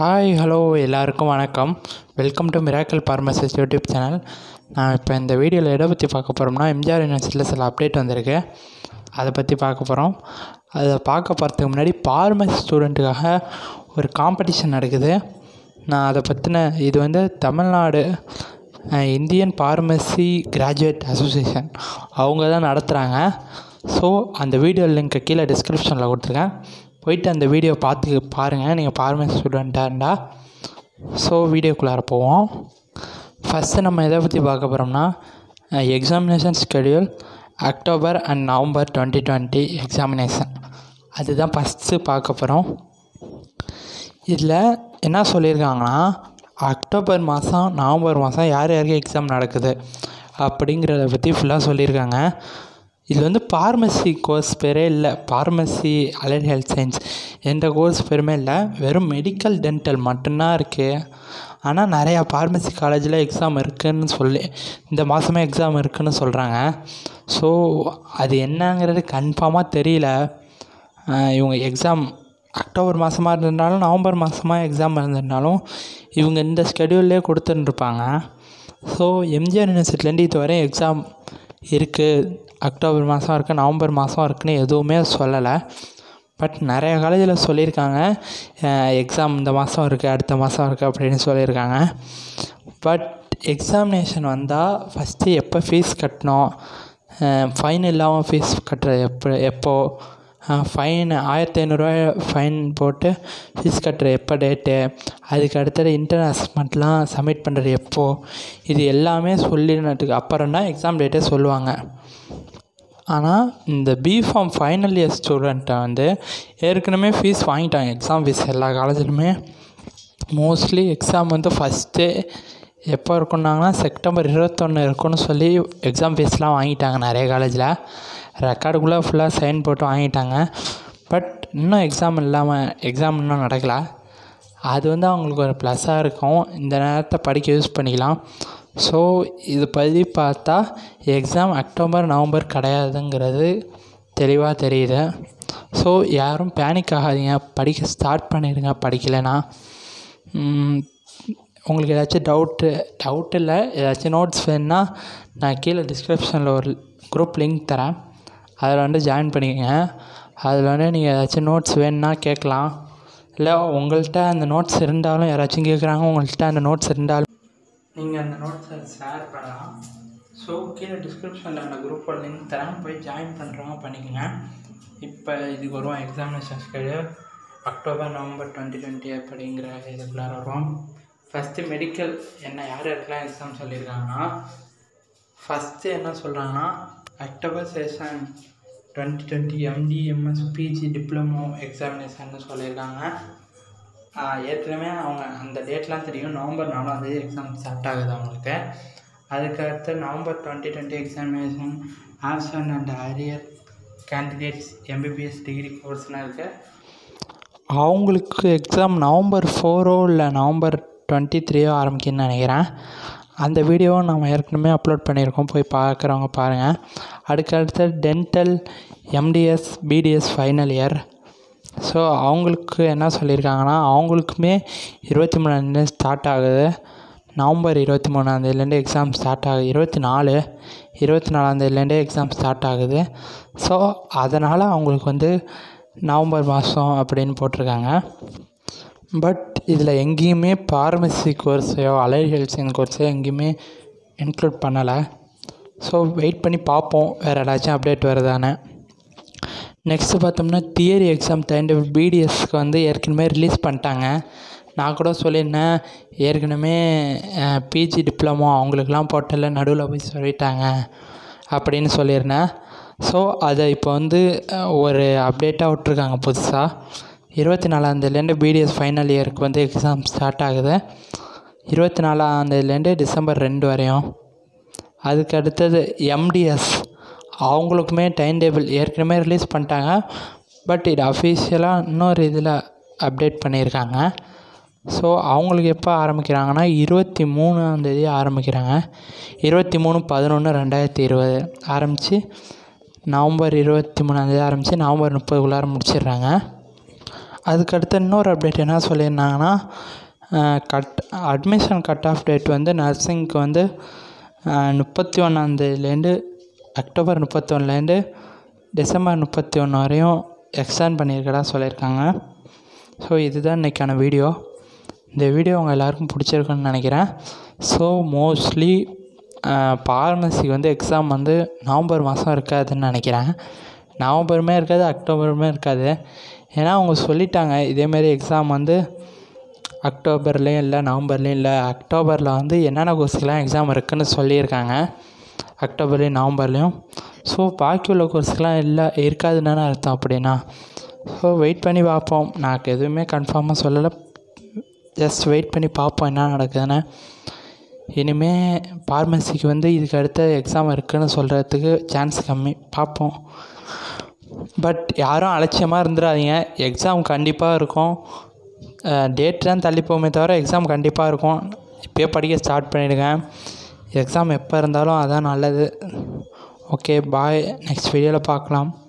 Hi hello எல்லாருக்கும் வணக்கம். Welcome to miracle pharmacist YouTube channel. நான் இப்போ இந்த வீடியோவில் எதை பற்றி பார்க்க போகிறோம்னா, எம்ஜிஆர் யூனிவர்சிட்டியில் சில அப்டேட் வந்திருக்கு, அதை பற்றி பார்க்க போகிறோம். அதை பார்க்க போகிறதுக்கு முன்னாடி பார்மசி ஸ்டூடெண்ட்டுக்காக ஒரு காம்படிஷன் நடக்குது. நான் அதை பற்றின இது Tamil Nadu Indian pharmacy graduate association அவங்க தான் நடத்துகிறாங்க. ஸோ அந்த வீடியோ லிங்க்கை கீழே டிஸ்கிரிப்ஷனில் கொடுத்துருக்கேன், போயிட்டு அந்த வீடியோ பாருங்கள் நீங்கள் பார்மசி ஸ்டூடெண்ட்டாக இருந்தால். ஸோ வீடியோக்குள்ளார போவோம். ஃபஸ்ட்டு நம்ம எதை பற்றி பார்க்க போகிறோம்னா, examination schedule October and November 2020 examination, அதுதான் ஃபஸ்ட்டு பார்க்க போகிறோம். இதில் என்ன சொல்லியிருக்காங்கன்னா, அக்டோபர் மாதம் நவம்பர் மாதம் யார் யாருக்கு எக்ஸாம் நடக்குது அப்படிங்கிறத பற்றி ஃபுல்லாக சொல்லியிருக்காங்க. இது பார்மசி கோர்ஸ் பேரே இல்லை, பார்மசி அலைட் ஹெல்த் சயின்ஸ் எந்த கோர்ஸ் பேருமே இல்லை, வெறும் மெடிக்கல் டென்டல் மட்டும்தான் இருக்குது. ஆனால் நிறையா பார்மசி காலேஜில் எக்ஸாம் இருக்குதுன்னு சொல்லி இந்த மாதமே எக்ஸாம் இருக்குதுன்னு சொல்கிறாங்க. ஸோ அது என்னங்கிறது கன்ஃபார்மாக தெரியல. இவங்க எக்ஸாம் அக்டோபர் மாதமாக இருந்திருந்தாலும் நவம்பர் மாதமாக எக்ஸாம் இருந்திருந்தாலும் இவங்க இந்த ஸ்கெடியூல்லே கொடுத்துட்டுருப்பாங்க. ஸோ எம்ஜிஆர் யூனிவர்சிட்டிலேருந்து இதுவரை எக்ஸாம் இருக்குது, அக்டோபர் மாதம் இருக்குது, நவம்பர் மாதம் இருக்குதுன்னு எதுவுமே சொல்லலை. பட் நிறைய காலேஜில் சொல்லியிருக்காங்க எக்ஸாம் இந்த மாதம் இருக்குது, அடுத்த மாதம் இருக்குது அப்படின்னு சொல்லியிருக்காங்க. பட் எக்ஸாமினேஷன் வந்தால் ஃபஸ்ட்டு எப்போ ஃபீஸ் கட்டணும், ஃபைன் இல்லாமல் ஃபீஸ் கட்டுறது எப்போது, ஃபைன் 1500 ஃபைன் போட்டு ஃபீஸ் கட்டுற எப்போ டேட்டு, அதுக்கு அடுத்தது இன்டர்னல் அசஸ்மெண்ட்லாம் சப்மிட் பண்ணுறது எப்போது, இது எல்லாமே சொல்லினதுக்கு அப்புறம் தான் எக்ஸாம் டேட்டே சொல்லுவாங்க. ஆனால் இந்த பிஃபார்ம் ஃபைனல் இயர் ஸ்டூடெண்ட்டை ஏற்கனவே ஃபீஸ் வாங்கிட்டாங்க, எக்ஸாம் ஃபீஸ் எல்லா காலேஜிலுமே. மோஸ்ட்லி எக்ஸாம் ஃபஸ்ட்டு எப்போ இருக்குன்னாங்கன்னா செப்டம்பர் 21 இருக்குன்னு சொல்லி எக்ஸாம் ஃபீஸ்லாம் வாங்கிட்டாங்க நிறைய காலேஜில், ரெக்கார்டுக்குள்ளே ஃபுல்லாக சைன் போட்டு வாங்கிட்டாங்க. பட் இன்னும் எக்ஸாம் இன்னும் நடக்கலை. அது அவங்களுக்கு ஒரு ப்ளஸ்ஸாக இருக்கும், இந்த நேரத்தை படிக்க யூஸ் பண்ணிக்கலாம். ஸோ இது பற்றி பார்த்தா எக்ஸாம் அக்டோபர் நவம்பர் கிடையாதுங்கிறது தெளிவாக தெரியுது. ஸோ யாரும் பேனிக் ஆகாதீங்க, படிக்க ஸ்டார்ட் பண்ணிடுங்க. படிக்கலைன்னா உங்களுக்கு ஏதாச்சும் டவுட் இல்லை, ஏதாச்சும் நோட்ஸ் வேணுன்னா நான் கீழே டிஸ்கிரிப்ஷனில் ஒரு குரூப் லிங்க் தரேன், அதில் ஜாயின் பண்ணிக்கோங்க. அதில் நீங்கள் ஏதாச்சும் நோட்ஸ் வேணுன்னா கேட்கலாம். இல்லை உங்கள்கிட்ட அந்த நோட்ஸ் இருந்தாலும் யாராச்சும் கேட்குறாங்க, உங்கள்கிட்ட அந்த நோட்ஸ் இருந்தாலும் நீங்கள் அந்த நோட்ஸை ஷேர் பண்ணலாம். ஸோ கீழே டிஸ்கிரிப்ஷனில் அந்த குரூப்போட லிங்க் தரேன், போய் ஜாயின் பண்ணுறவங்க பண்ணிக்கோங்க. இப்போ இதுக்கு வருவோம், எக்ஸாமினேஷன் ஸ்கெடியூல் அக்டோபர் நவம்பர் 2020 அப்படிங்கிற இதுக்குள்ளார வருவோம். ஃபஸ்ட்டு மெடிக்கல் யார் யாருக்கெல்லாம் எக்ஸாம் சொல்லியிருக்காங்கன்னா, ஃபஸ்ட்டு என்ன சொல்கிறாங்கன்னா, October session 2020 MD MS PG diploma examination சொல்லியிருக்காங்க. ஏற்கனவே அவங்க அந்த டேட்லாம் தெரியும், நவம்பர் 4 எக்ஸாம் ஸ்டார்ட் ஆகுது அவங்களுக்கு. அதுக்கடுத்து November 2020 examination option and arrear candidates MBBS degree கோர்ஸ்லாம் இருக்குது, அவங்களுக்கு எக்ஸாம் நவம்பர் 4 இல்லை நவம்பர் 23 ஆரம்பிக்குன்னு நினைக்கிறேன். அந்த வீடியோவை நம்ம ஏற்கனவே அப்லோட் பண்ணியிருக்கோம், போய் பார்க்குறவங்க பாருங்கள். அதுக்கடுத்து dental MDS BDS final year. So அவங்களுக்கு என்ன சொல்லியிருக்காங்கன்னா, அவங்களுக்குமே 23 ஸ்டார்ட் ஆகுது, நவம்பர் 23 எக்ஸாம் ஸ்டார்ட் ஆகுது, 24 எக்ஸாம் ஸ்டார்ட் ஆகுது. ஸோ அதனால் அவங்களுக்கு நவம்பர் மாதம் அப்படின்னு போட்டிருக்காங்க. பட் இதில் எங்கேயுமே பார்மசி கோர்ஸையோ அலைட் ஹெல்த் சயின்ஸ் கோர்ஸையோ எங்கேயுமே இன்க்ளூட் பண்ணலை. ஸோ வெயிட் பண்ணி பார்ப்போம் வேறு ஏதாச்சும் அப்டேட் வருதானே. நெக்ஸ்ட்டு பார்த்தோம்னா, தியரி எக்ஸாம் டைம் டேபிள் BDSக்கு ஏற்கனவே ரிலீஸ் பண்ணிட்டாங்க. நான் கூட சொல்லியிருந்தேன், ஏற்கனவே PG டிப்ளமோ அவங்களுக்குலாம் போட்டல நடுவில் போய் சொல்லிட்டாங்க அப்படின்னு சொல்லியிருந்தேன். ஸோ அதை இப்போ ஒரு அப்டேட்டாக விட்ருக்காங்க புதுசாக. 24 BDS ஃபைனல் இயருக்கு எக்ஸாம் ஸ்டார்ட் ஆகுது, 24 டிசம்பர் 2 வரையும். அதுக்கு அடுத்தது MDS அவங்களுக்குமே டைம் டேபிள் ஏற்கனவே ரிலீஸ் பண்ணிட்டாங்க. பட் இது அஃபீஷியலாக இன்னொரு இதில் அப்டேட் பண்ணியிருக்காங்க. ஸோ அவங்களுக்கு எப்போ ஆரம்பிக்கிறாங்கன்னா 23 ஆரம்பிக்கிறாங்க, 23/11/2020 ஆரம்பித்து நவம்பர் 23 ஆரம்பித்து நவம்பர் 30 முடிச்சிடுறாங்க. அதுக்கடுத்து இன்னொரு அப்டேட் என்ன சொல்லியிருந்தாங்கன்னா, அட்மிஷன் கட் ஆஃப் டேட் வந்து நர்சிங்க்கு வந்து 31 அக்டோபர் 31 டிசம்பர் 31 வரையும் எக்ஸ்டெண்ட் பண்ணியிருக்கதா சொல்லியிருக்காங்க. ஸோ இதுதான் இன்றைக்கான வீடியோ. இந்த வீடியோ உங்கள் எல்லாருக்கும் பிடிச்சிருக்குன்னு நினைக்கிறேன். ஸோ மோஸ்ட்லி ஃபார்மசிக்கு வந்து எக்ஸாம் வந்து நவம்பர் மாதம் இருக்காதுன்னு நினைக்கிறேன். நவம்பருமே இருக்காது, அக்டோபருமே இருக்காது. ஏன்னா அவங்க சொல்லிட்டாங்க இதேமாரி எக்ஸாம் வந்து அக்டோபர்லேயும் இல்லை, நவம்பர்லேயும் இல்லை. அக்டோபரில் வந்து என்னென்ன கோர்ஸுக்கெலாம் எக்ஸாம் இருக்குதுன்னு சொல்லியிருக்காங்க, அக்டோபர்லேயும் நவம்பர்லேயும். ஸோ பாக்கி உள்ள கோர்ஸுக்கெலாம் இருக்காதுன்னு அர்த்தம் அப்படின்னா. ஸோ வெயிட் பண்ணி பார்ப்போம். நான் எதுவுமே கன்ஃபார்மாக சொல்லலை, ஜஸ்ட் வெயிட் பண்ணி பார்ப்போம் என்ன நடக்குதுன்னு. இனிமேல் ஃபார்மசிக்கு வந்து இதுக்கு அடுத்த எக்ஸாம் இருக்குதுன்னு சொல்கிறதுக்கு சான்ஸ் கம்மி, பார்ப்போம். பட் யாரும் அலட்சியமாக இருந்துடாதீங்க, எக்ஸாம் கண்டிப்பாக இருக்கும். டேட் தான் தள்ளி போகுமே தவிர எக்ஸாம் கண்டிப்பாக இருக்கும். இப்போயே படிக்க ஸ்டார்ட் பண்ணிவிடுங்க. எக்ஸாம் எப்போ இருந்தாலும் அதான் நல்லது. ஓகே, பாய். நெக்ஸ்ட் வீடியோவில் பார்க்கலாம்.